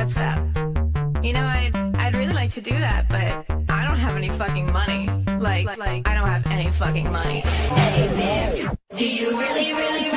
what's up? You know, I'd really like to do that, but I don't have any fucking money. Like I don't have any fucking money. Hey, man, do you really, really,